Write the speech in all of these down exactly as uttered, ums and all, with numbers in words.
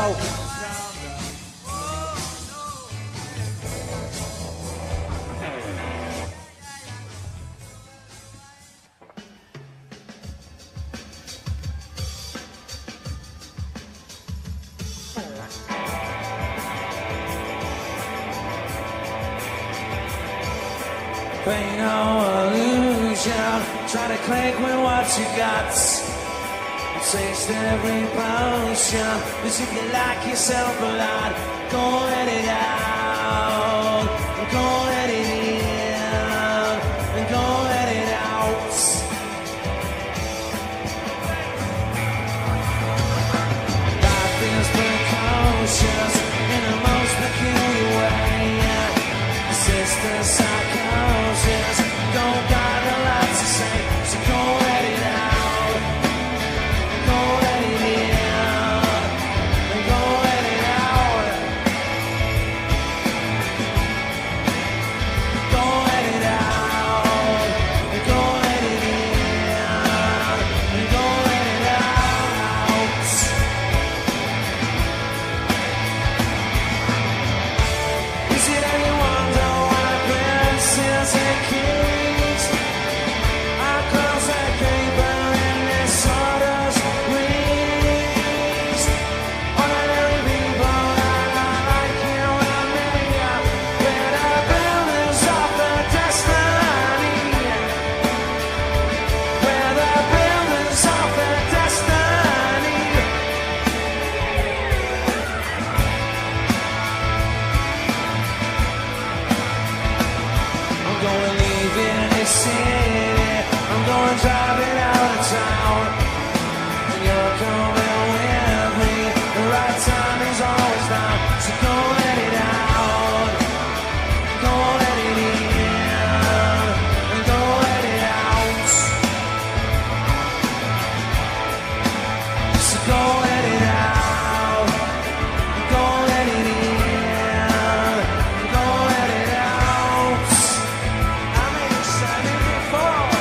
out. Ain't no illusion. Try to cling with what you got. Taste every potion. As if you like yourself a lot. Go let it out. Go let it in. And go let it out. Life is precocious in the most peculiar way. Sister psychosis, don't got a lot to say, so go let it out, go let it in, and go let it out, go let it out, and go let it in, and go let it out. Is it any wonder? Princes and kings, our clothes that caper in their sawdust wings. Ordinary people that are like you and me, we're the builders of the destiny. We're the builders of the destiny. I'm going leaving this city. I'm going driving out of town. And you're coming with me. The right time is always now. So go let it out. Go let it in. And go let it out. So go let it out. Go let it in. Go let it out. I'm excited before.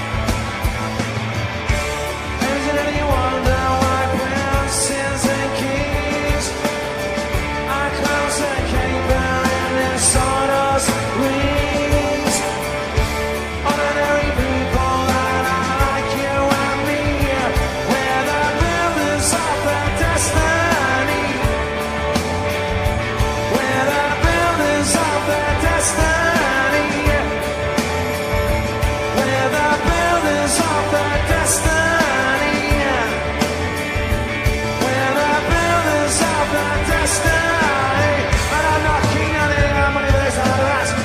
Is it any wonder why princes and kings, our clowns that caper in their sawdust wings? Ordinary people that are like you and me, we're the builders of the destiny. We're the builders of the destiny. We're the builders of the destiny. We're the builders of the destiny. And I'm not keen on it, I'm only this out of the rest.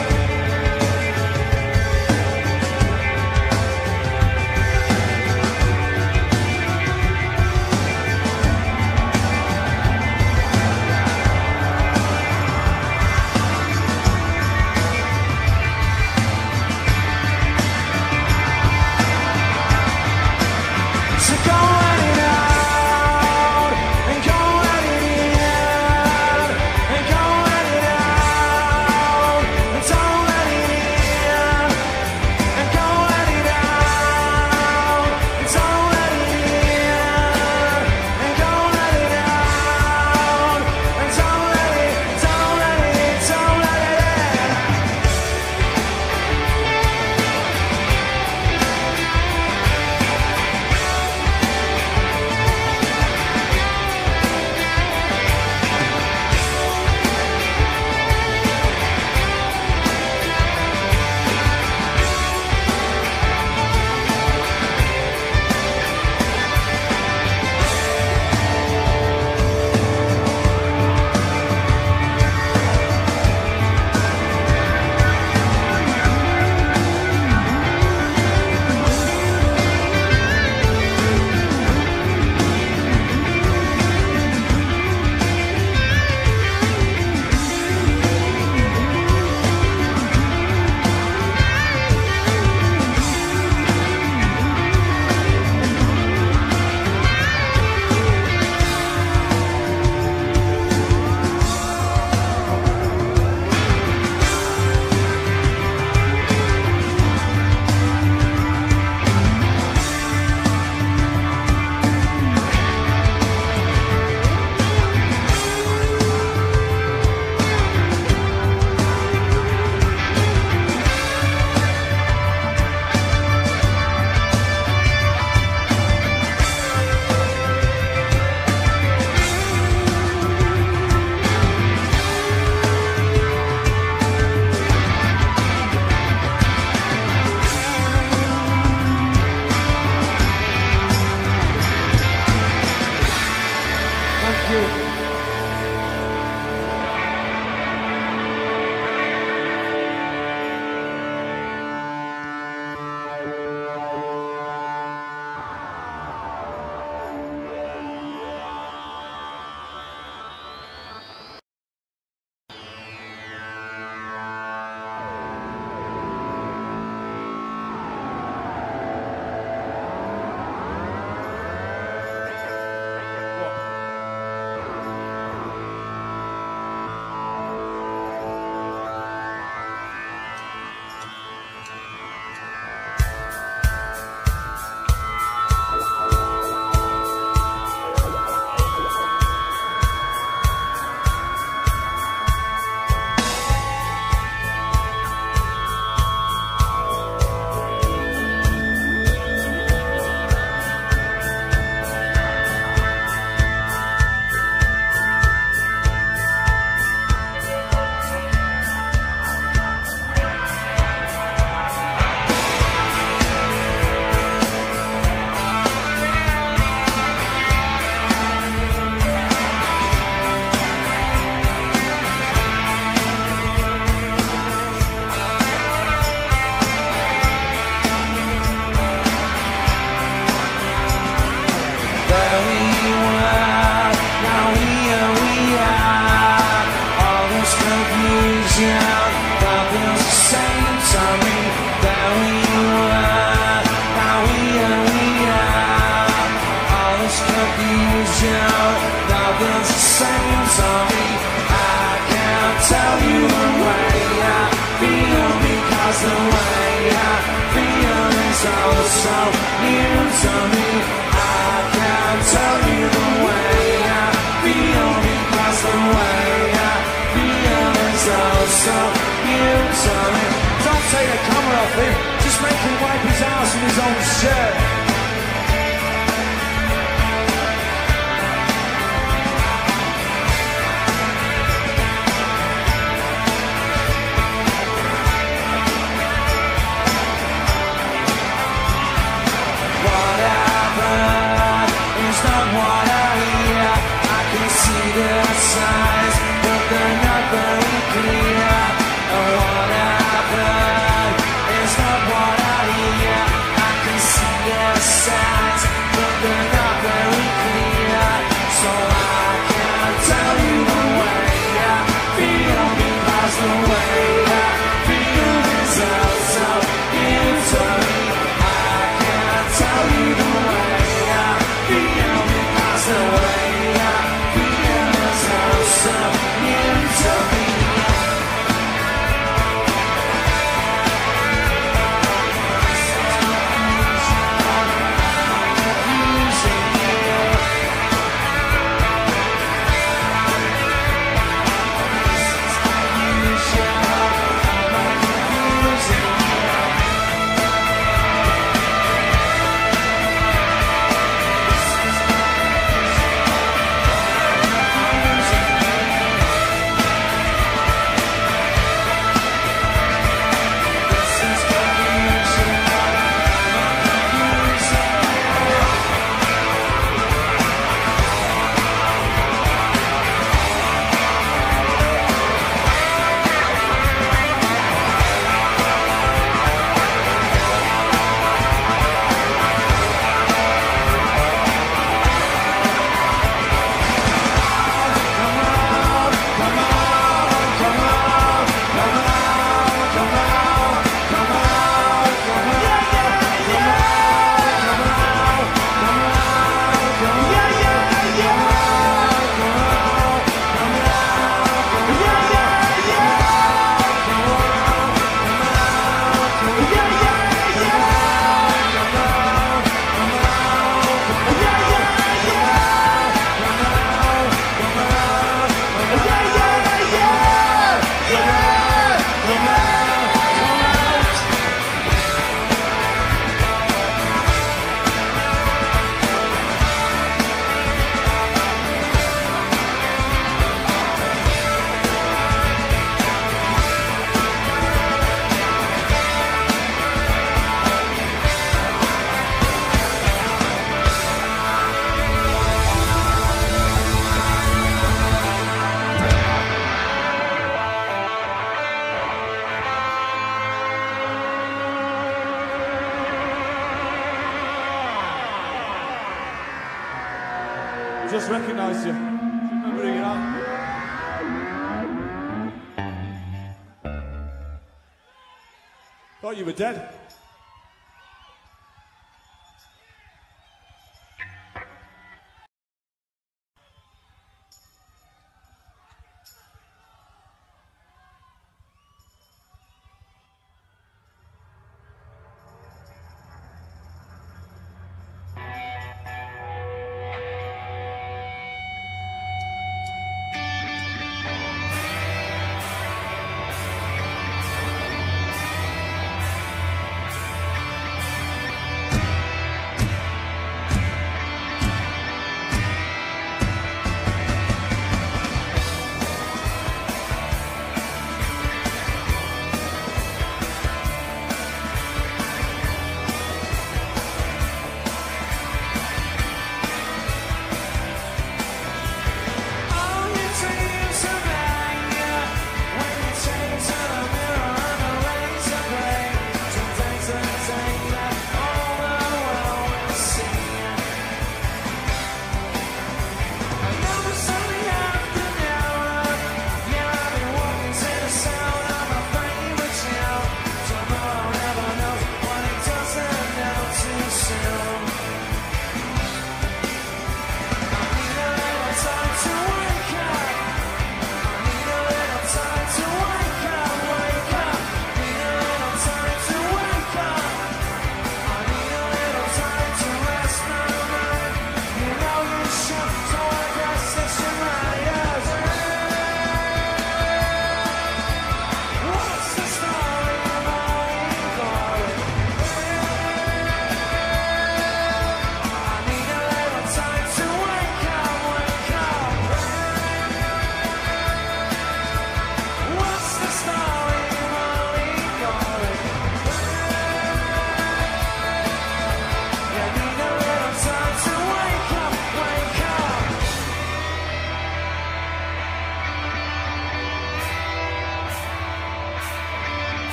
So go let it out, and go let it in, and go let it out, and don't let it in, and go let it out, and don't let it in, and go let it out, and don't let it, don't let it, don't let it in. feels the same to me. I can't tell you the way I feel, because the way I feel is oh so new to me. I can't tell you the way I feel, because the way I feel is oh so new to me. Don't take the camera off him, just make him wipe his ass in his own shirt. The signs, but they're not very clear. And what I've heard is not what I hear. I can see the signs, but they're not very clear. So I can't tell you the way I feel, because the way I feel is also new to me. I can't tell you the way I feel, because the way I so new to me. Just recognised you. Remembering it out. Thought you were dead.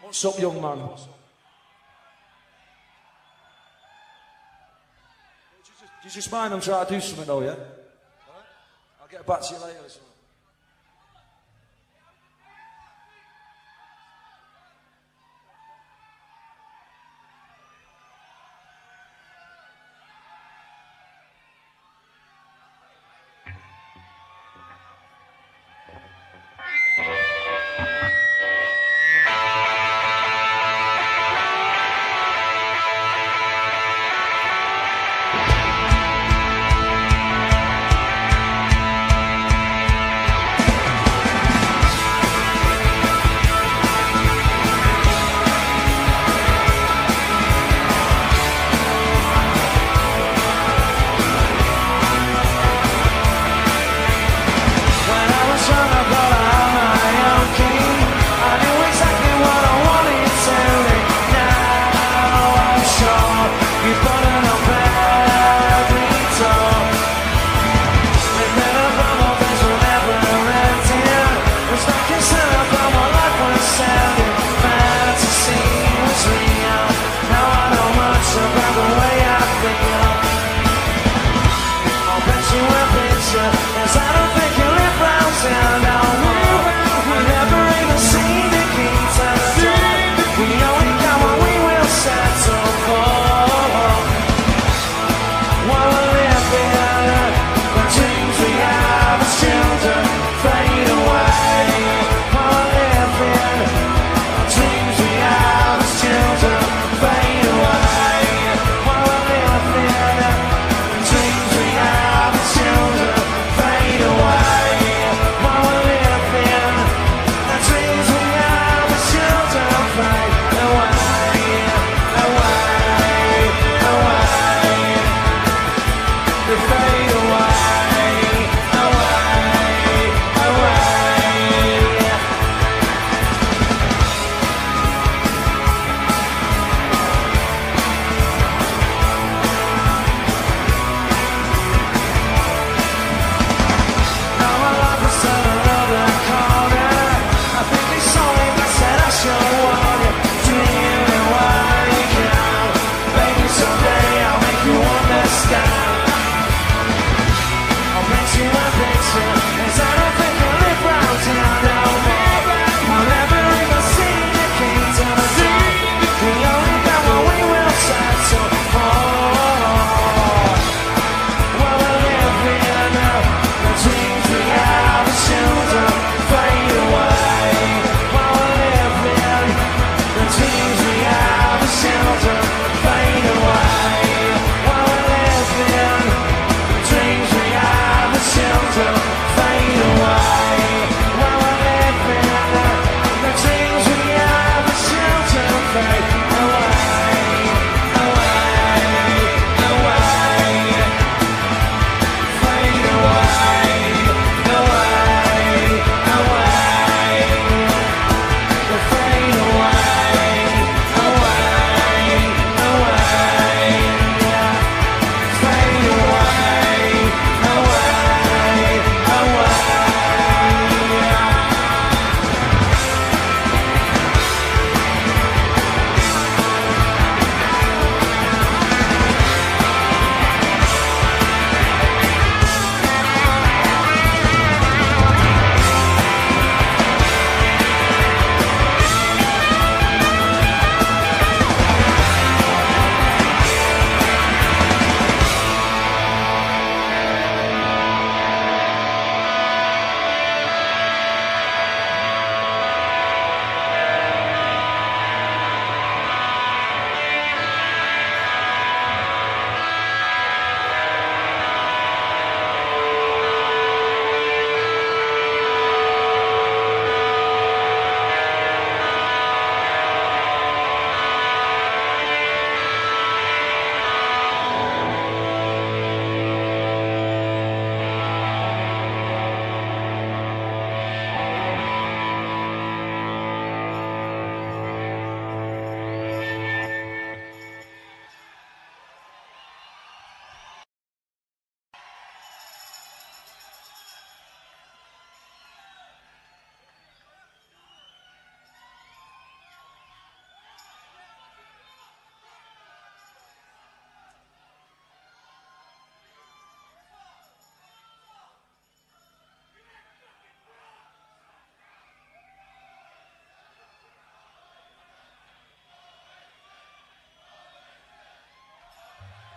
What's up, young man? You just, you just mind I'm trying to do something though, yeah? All right? I'll get back to you later or something. Thank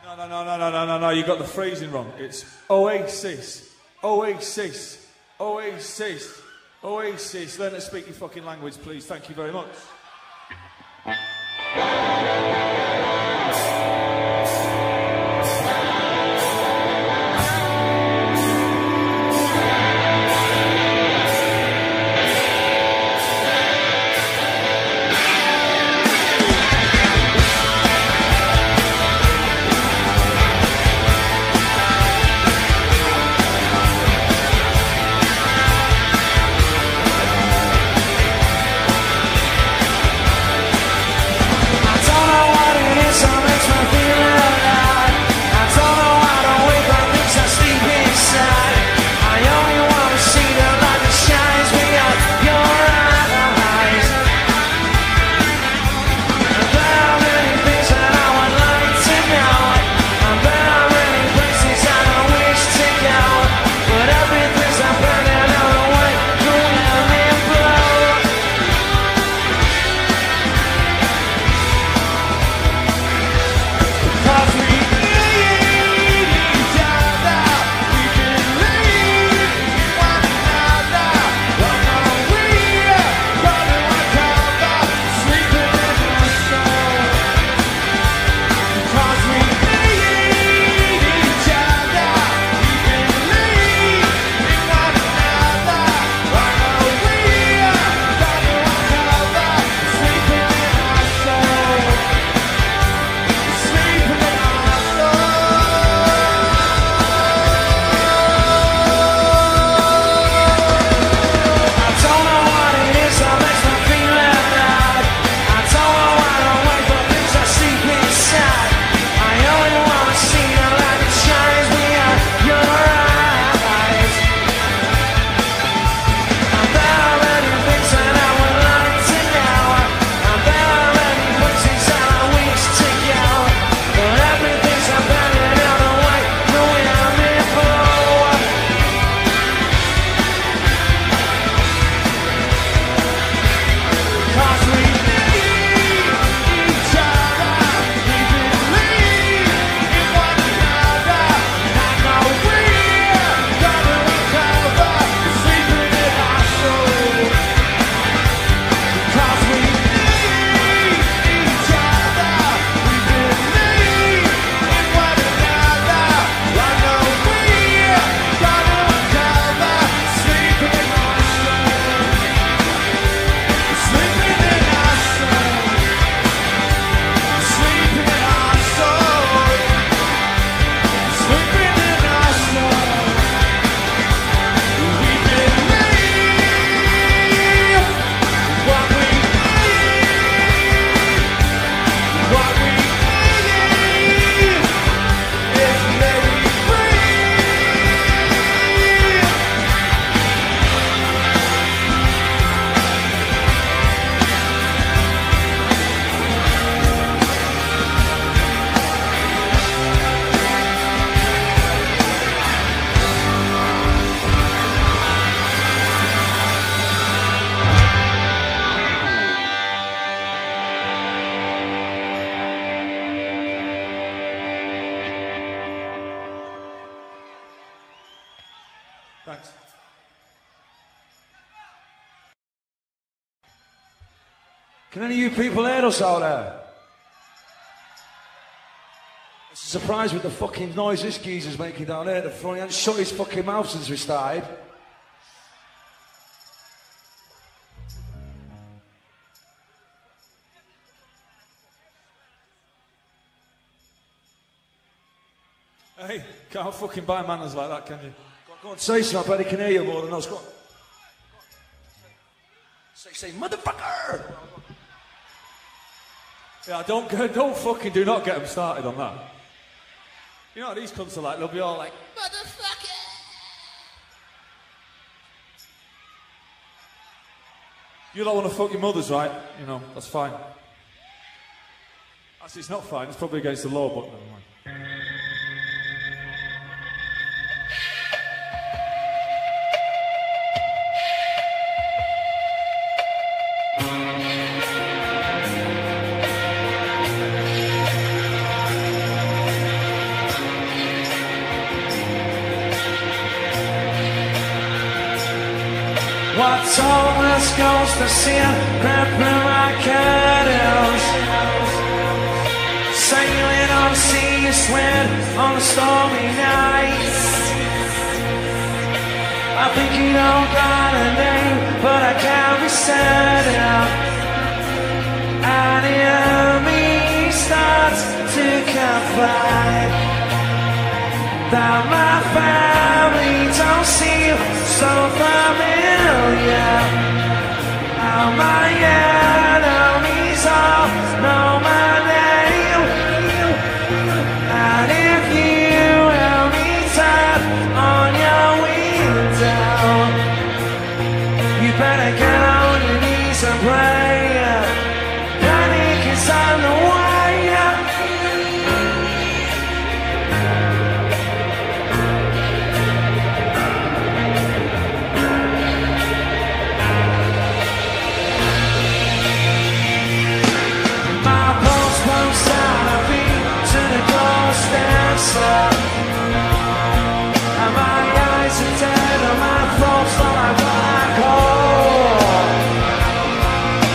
No, no, no, no, no, no, no, no, you got the phrasing wrong. It's Oasis, Oasis, Oasis, Oasis. Learn to speak your fucking language, please. Thank you very much. Thanks. Can any of you people hear us out there? It's a surprise with the fucking noise this geezer's making down there at the front. He hasn't shut his fucking mouth since we started. Hey, can't fucking buy manners like that, can you? Go on, go on, say something, I bet he can hear you more than us. Go on. Say, say, motherfucker! Yeah, don't, don't fucking, do not get them started on that. You know what these cunts are like? They'll be all like, motherfucker! You don't want to fuck your mothers, right? You know, that's fine. Actually, it's not fine. It's probably against the law, but never mind. Soulless ghost of sin crept through my curtains. Sailing on the sea, wind on a stormy night. I think you don't got a name, but I can't be certain. And the enemy starts to confide that my family don't seem so familiar. How my enemies all know my name. And if you help me tap on your window, you better get on your knees and pray. Panic is on the way. And my eyes are dead and my thoughts are like black hole.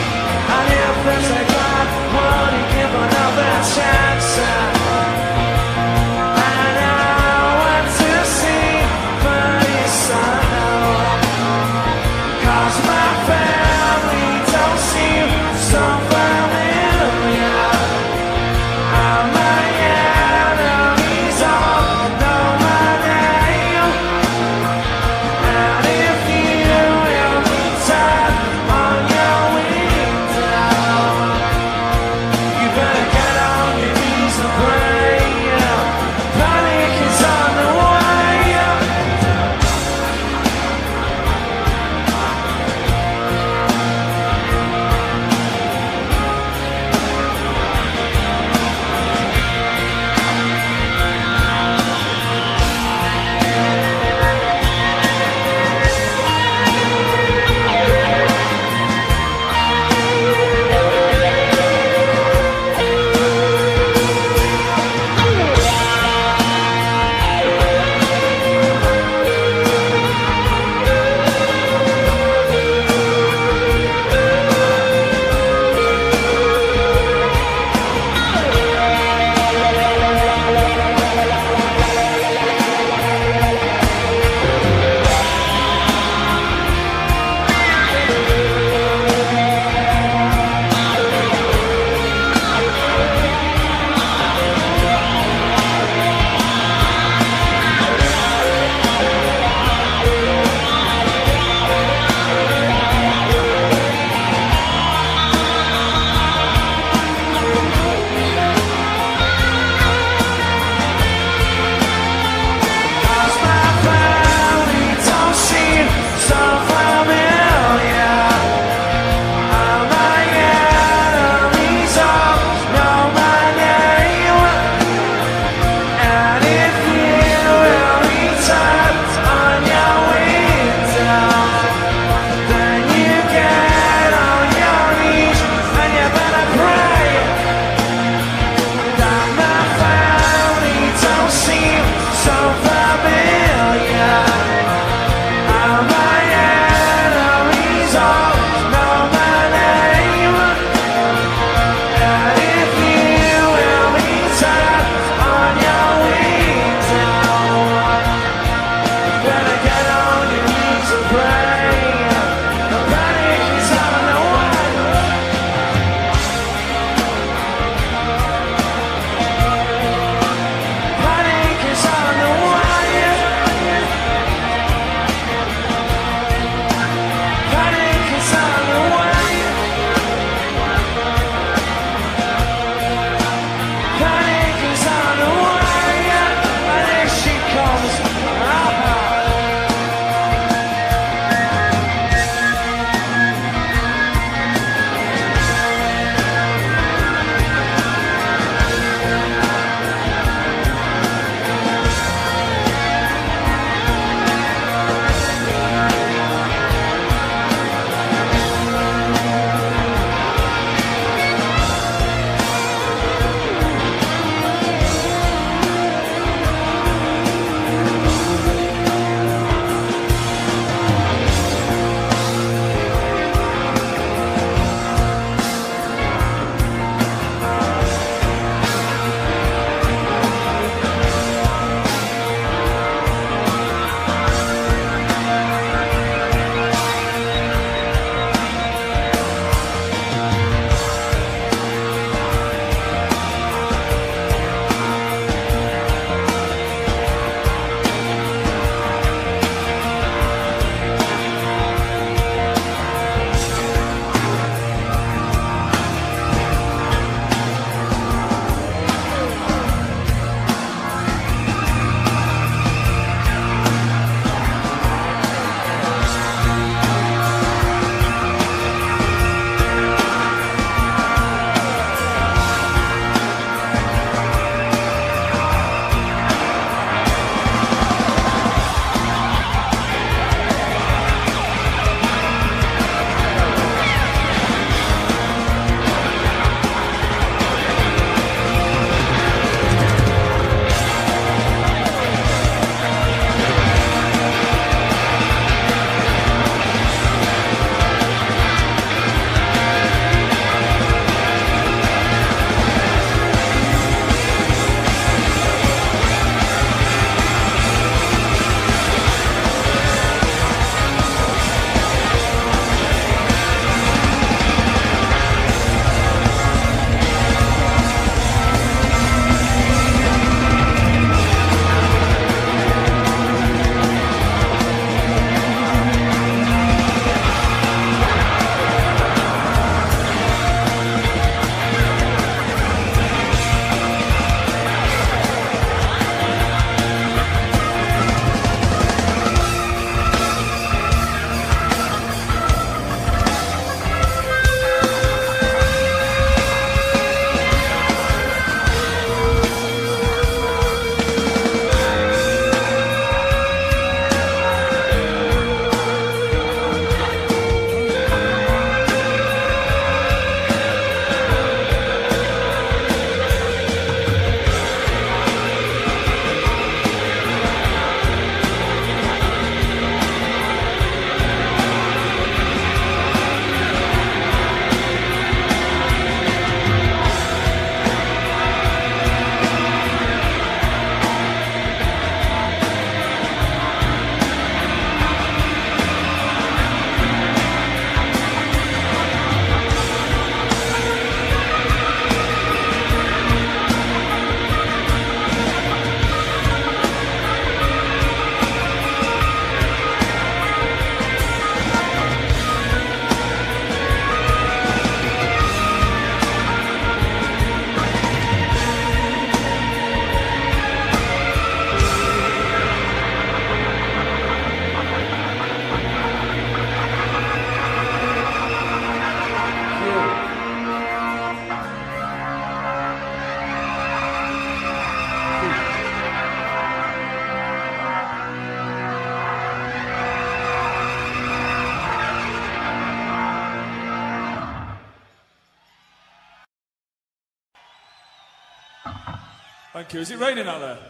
Thank you. Is it raining out there?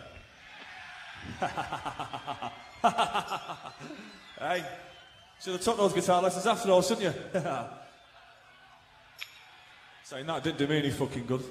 Hey, should have took those guitar lessons after all, shouldn't you? Saying that didn't do me any fucking good.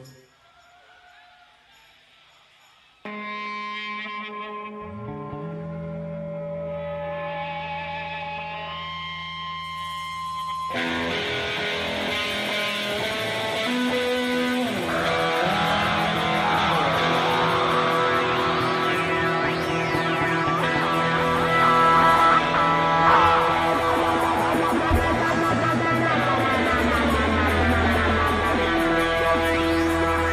Thank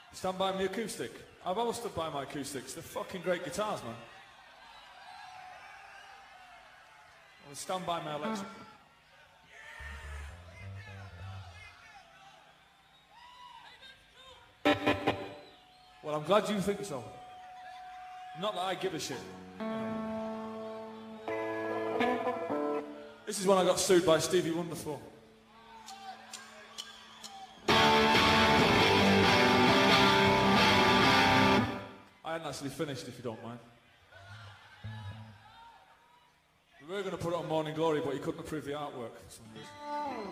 Stand by my acoustic. I've always stood by my acoustics. They're fucking great guitars, man. I'll stand by my electric. Well, I'm glad you think so. Not that I give a shit. This is one I got sued by Stevie Wonder for. I hadn't actually finished, if you don't mind. We were going to put it on Morning Glory, but he couldn't approve the artwork for some reason.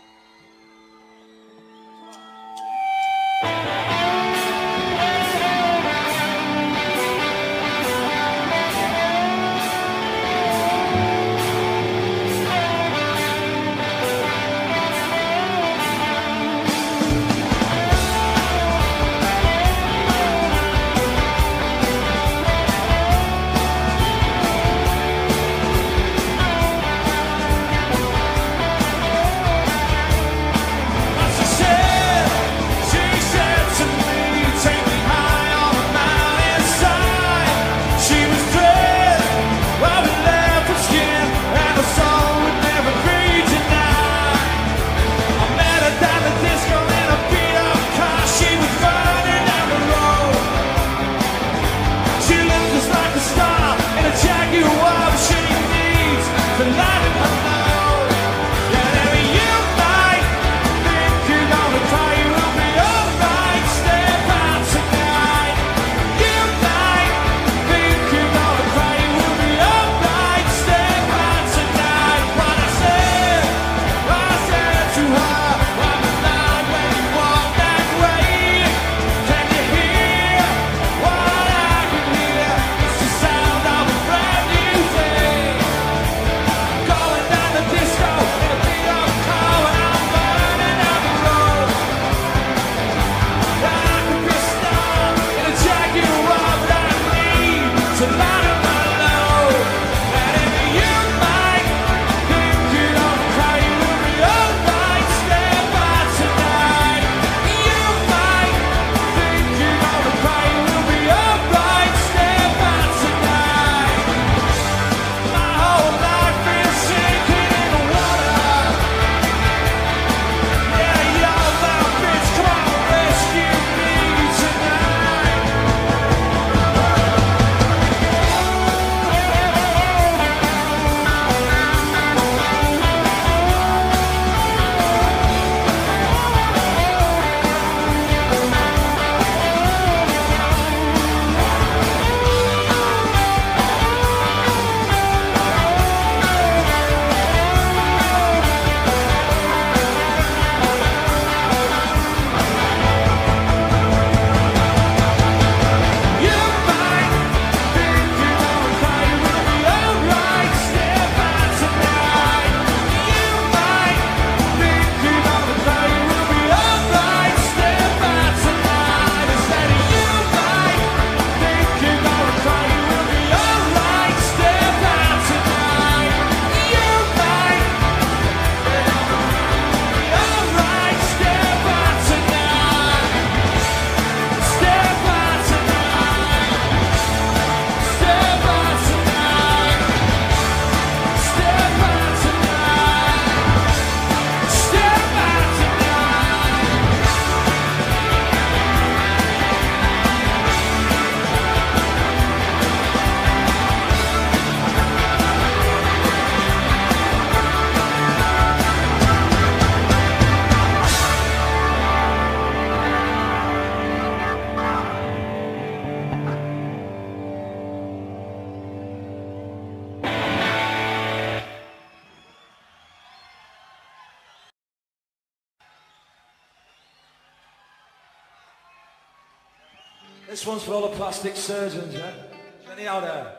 This one's for all the plastic surgeons, yeah? Is any out there?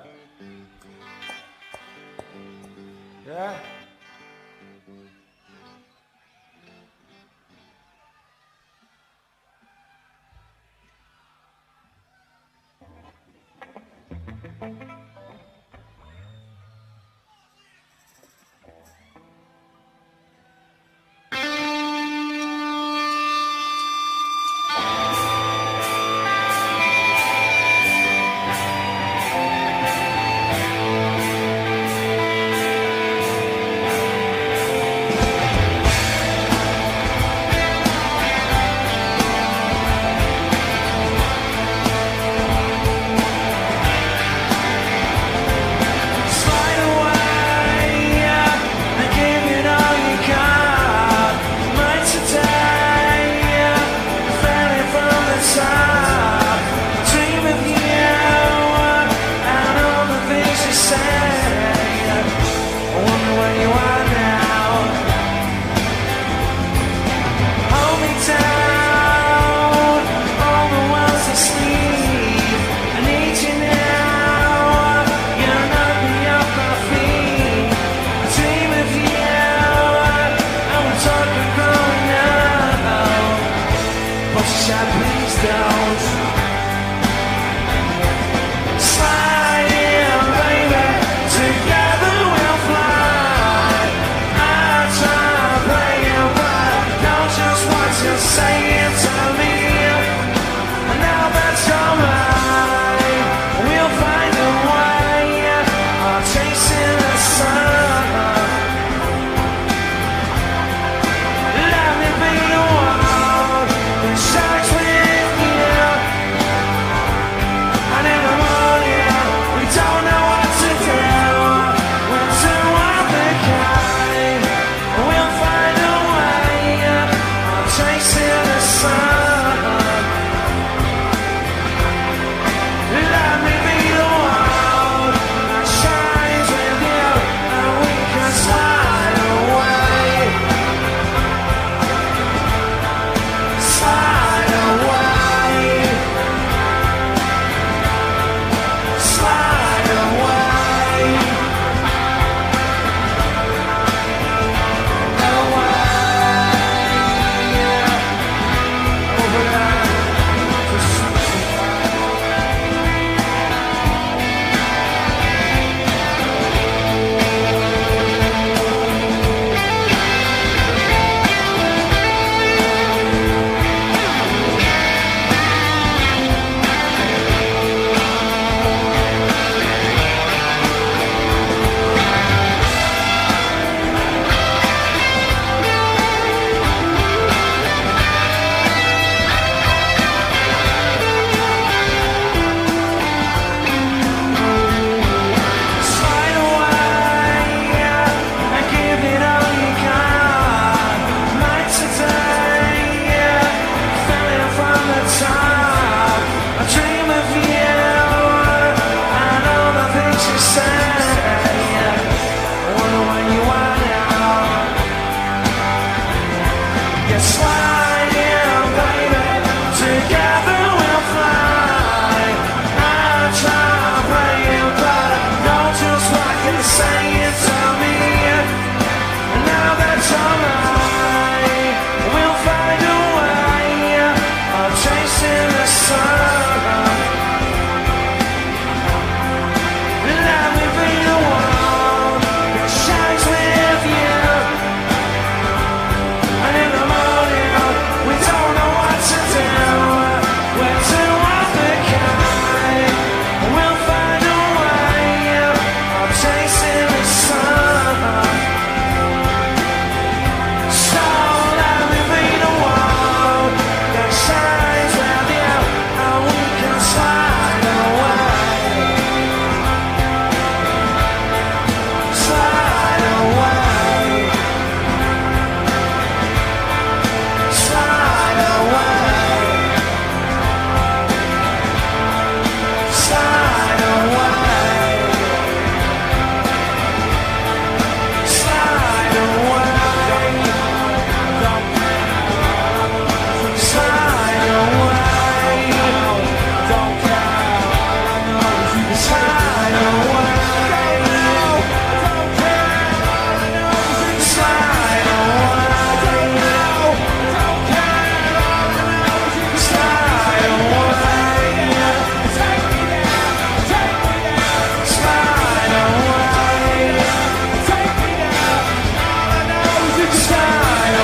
Yeah? just say it to me. And now that you're mine, we'll find a way of chasing the sun. Let me be the one that shines with you. And in the morning, we don't know what to do. We're two of a kind. We'll find a way of chasing the sun. Let me be the one that shines with you, and we can slide away. Slide away. Slide away. Away. Over there. Slide away and give it all you got. Night today, falling from the top. I dream of you and all the things you say. I wonder when you are now. You're sliding, baby. Together we'll fly. I try praying, but I know just what you're saying to me. And now that you're mine, we'll find a way of chasing the sun. Let me be the one that shines with you. And in the morning, we don't know what to do. We're two of a kind. We'll find a way of chasing the sun. So let me be the one that shines with you, and we can slide away. Slide away. Slide away. Slide away. Slide away. Slide away. Don't care. Slide away. Slide away. Slide away. Slide away. Slide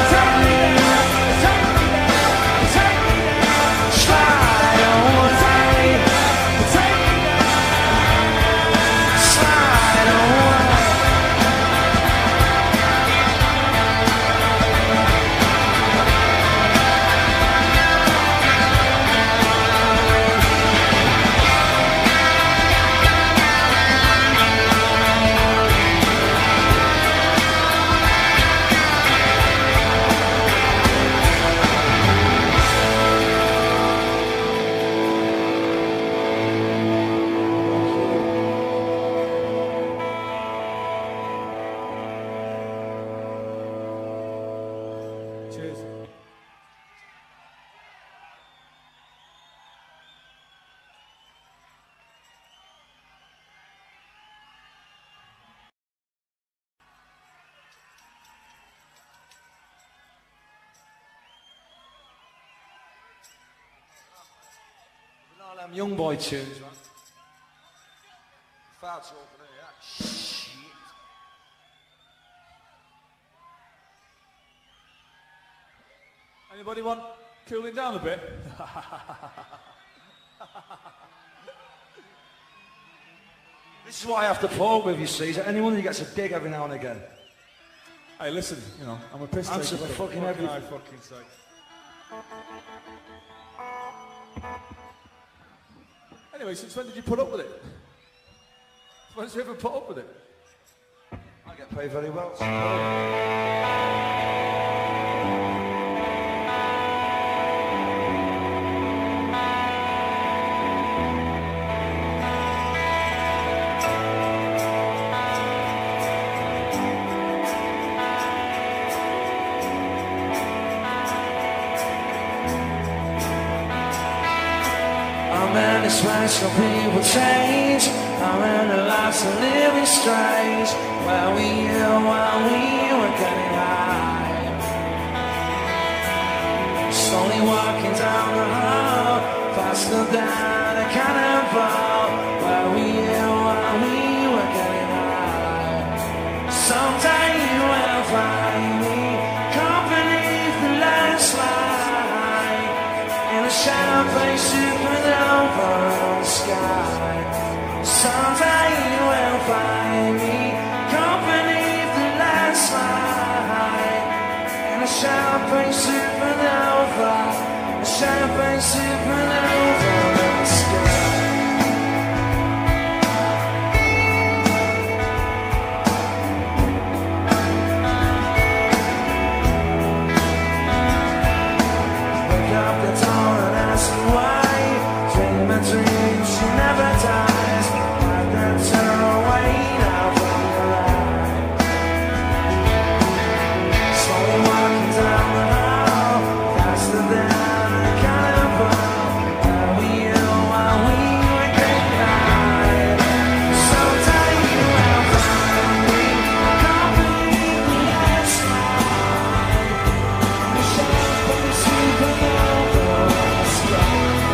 Cheers. All them young boy tunes, man. Far too open here. Shit. Anybody want cooling down a bit? This is what I have to put up with, you see. Is there anyone who gets a dig every now and again? Hey, listen, you know, I'm a piss Answer taker. for fucking What can everything. I fucking say? Anyway, since when did you put up with it? When did you ever put up with it? I get paid very well. So many special people change. How many lives are living strange? Where we you while we were getting high? Slowly walking down the hall, faster than a cannonball. Where we you while we were getting high? Someday you will find me caught beneath the landslide in a champagne supernova on the sky. Someday you will find me caught beneath the landslide in a champagne supernova, a champagne supernova on the sky. Wake up the dawn and ask me why. Dream a dream, she never dies. Let that turn away now from your eye. Slowly walking down the hall, faster than a cannonball. Where were you while we were getting high? Someday you will find me caught beneath the landslide. The champagne supernova on the sky.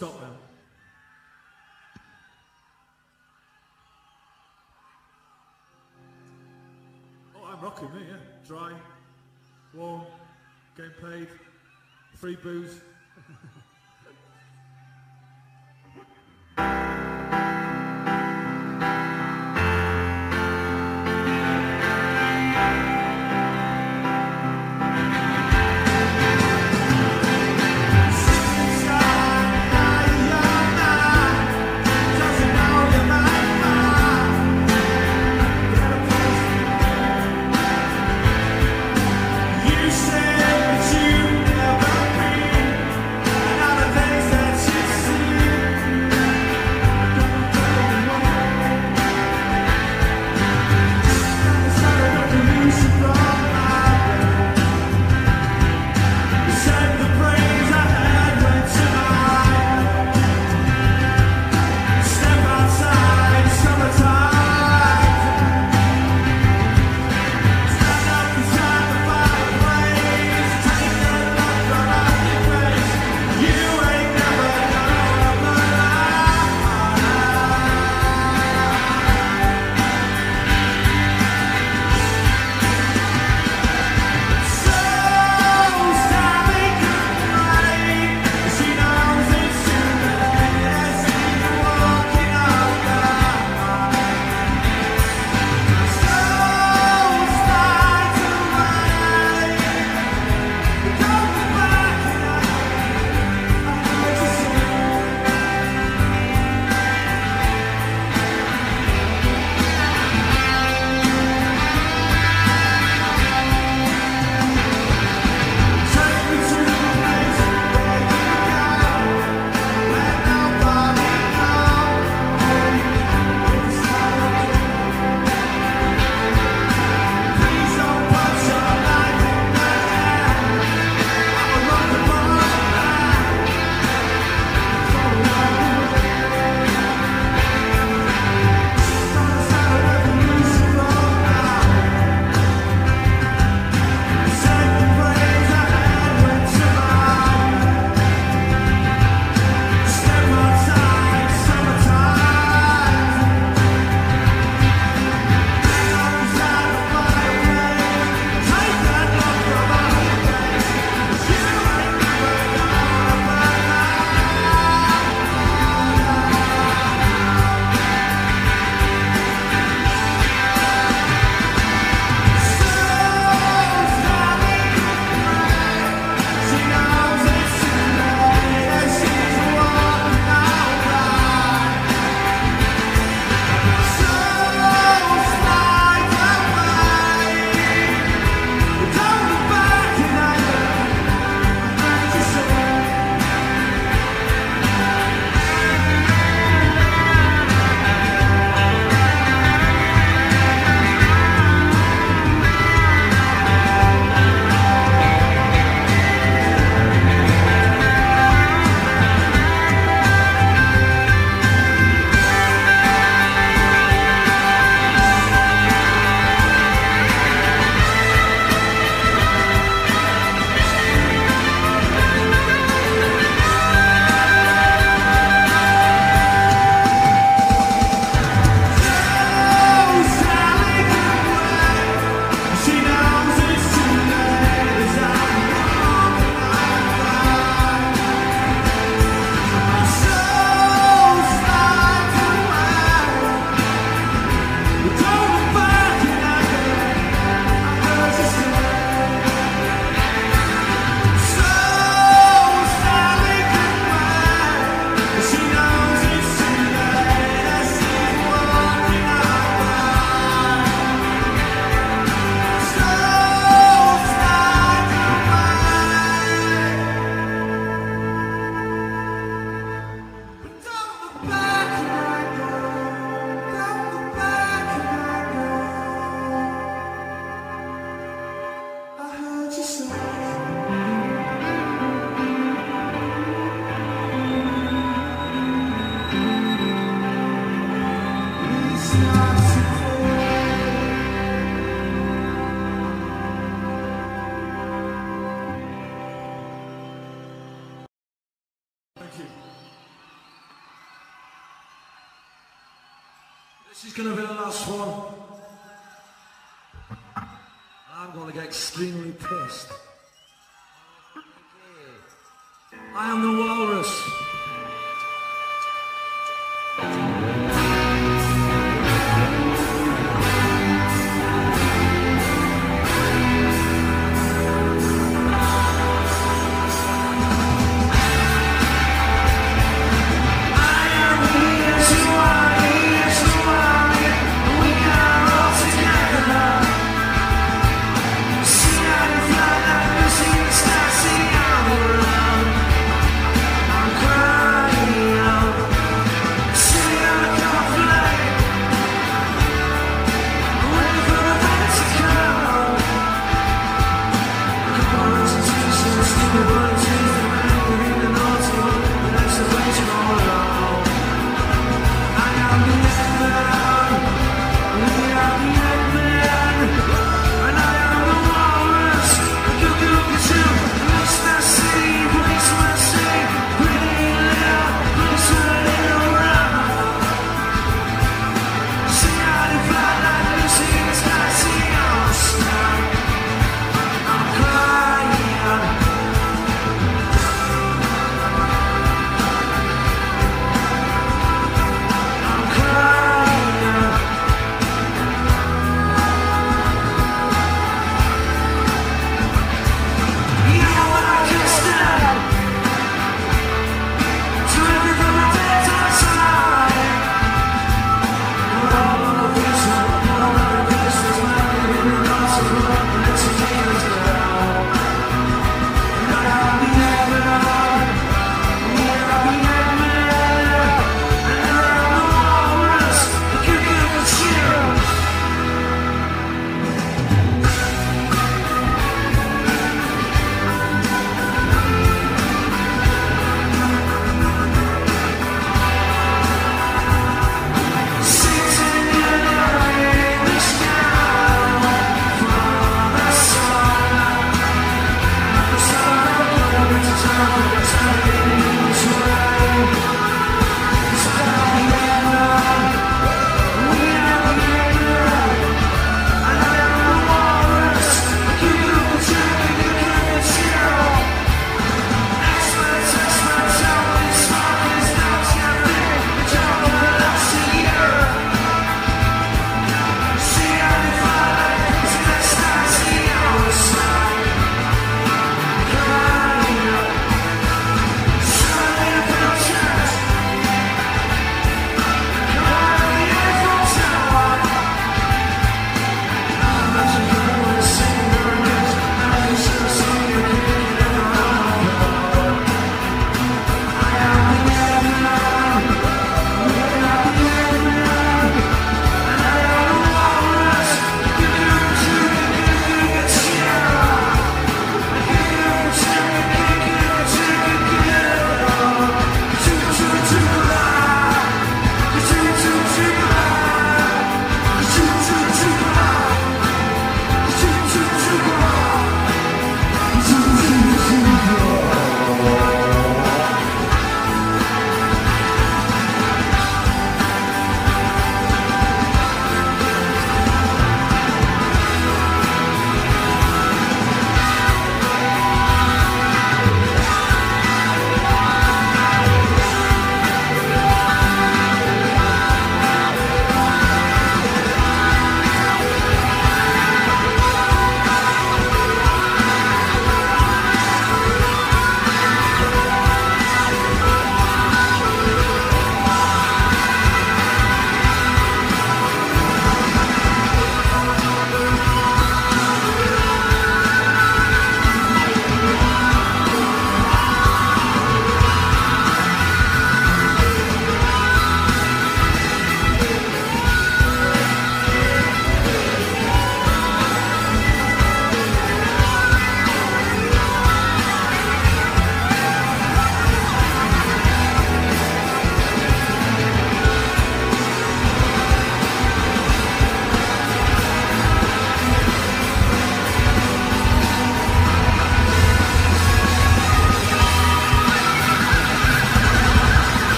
stop now. Oh, I'm rocking me, yeah. Dry, warm, getting paid, free booze. You said that you never been another place This is going to be the last one. I'm going to get extremely pissed. I am the walrus.